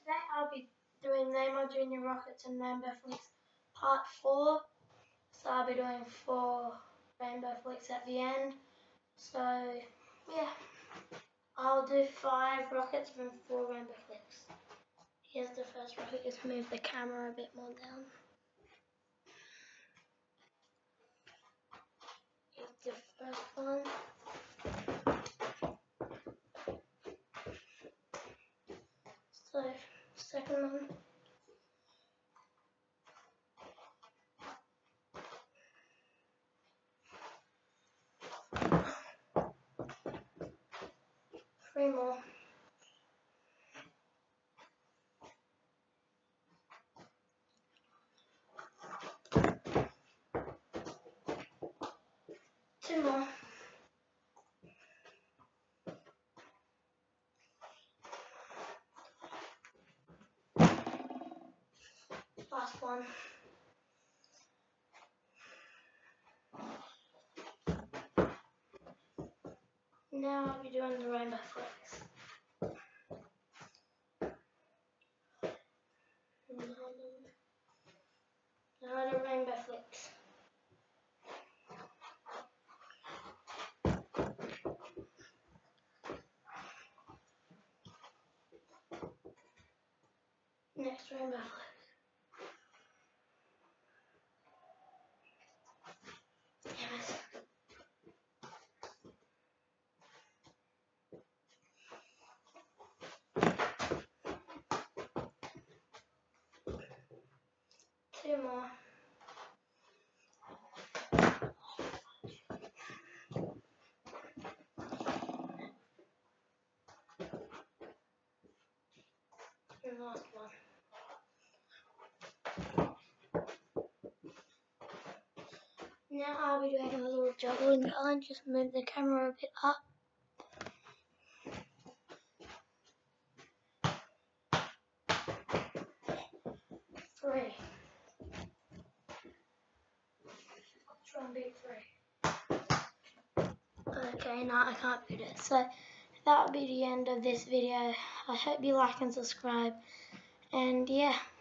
today I'll be doing Neymar Junior Rockets and Rainbow Flicks Part 4. So I'll be doing 4 Rainbow Flicks at the end. So yeah, I'll do 5 rockets and 4 Rainbow Flicks. Here's the first rocket. Just move the camera a bit more down. Here's the first one. So, second one. Three more. Two more. Last one. Now I'll be doing the Rainbow Flicks. Now the Rainbow Flicks. Next Rainbow Flick. Yes. Two more. And last one. Now I'll be doing a little juggling gun. Just move the camera a bit up. Three. Try and beat 3. Okay, no, I can't beat it. So that will be the end of this video. I hope you like and subscribe. And yeah.